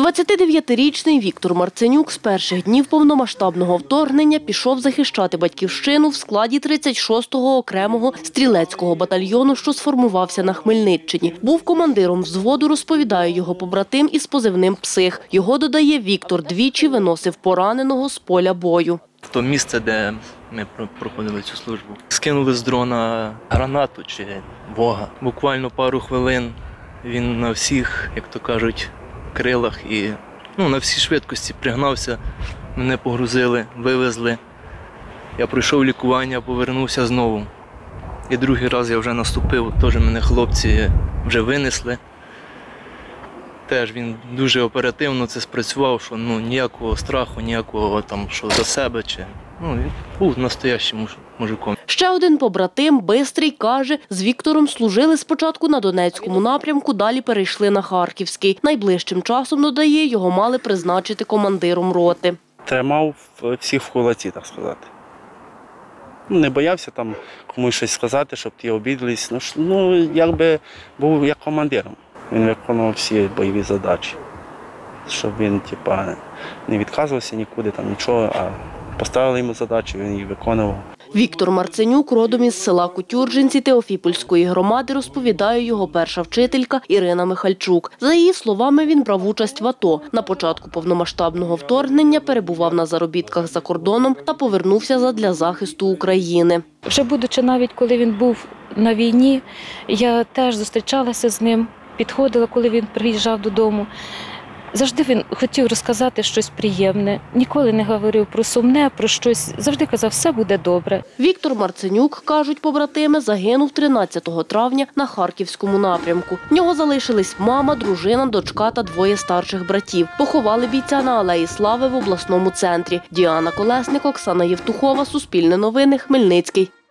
29-річний Віктор Марценюк з перших днів повномасштабного вторгнення пішов захищати батьківщину в складі 36-го окремого стрілецького батальйону, що сформувався на Хмельниччині. Був командиром взводу, розповідає його побратим із позивним «Псих». Його, додає, Віктор двічі виносив пораненого з поля бою. То місце, де ми проходили цю службу. Скинули з дрона гранату чи бога. Буквально пару хвилин він на всіх, як то кажуть, крилах і на всій швидкості пригнався, мене погрузили, вивезли. Я пройшов лікування, повернувся знову. І другий раз я вже наступив, теж мене хлопці вже винесли. Теж він дуже оперативно це спрацював, що ніякого страху, ніякого там, що за себе. Він був настоящим мужиком. Ще один побратим, Бистрий, каже, з Віктором служили спочатку на Донецькому напрямку, далі перейшли на Харківський. Найближчим часом, додає, його мали призначити командиром роти. Тримав всіх в кулаці, так сказати. Не боявся там комусь щось сказати, щоб ті обідались. Якби був як командиром. Він виконував всі бойові задачі, щоб він не відказувався нікуди, нічого, а поставили йому задачу, він її виконував. Віктор Марценюк родом із села Кутюржинці Теофіпольської громади, розповідає його перша вчителька Ірина Михальчук. За її словами, він брав участь в АТО. На початку повномасштабного вторгнення перебував на заробітках за кордоном та повернувся задля захисту України. Вже будучи навіть, коли він був на війні, я теж зустрічалася з ним, підходила, коли він приїжджав додому. Завжди він хотів розказати щось приємне, ніколи не говорив про сумне, про щось, завжди казав, все буде добре. Віктор Марценюк, кажуть побратими, загинув 13 травня на Харківському напрямку. В нього залишились мама, дружина, дочка та двоє старших братів. Поховали бійця на Алеї Слави в обласному центрі. Діана Колесник, Оксана Євтухова, Суспільне новини, Хмельницький.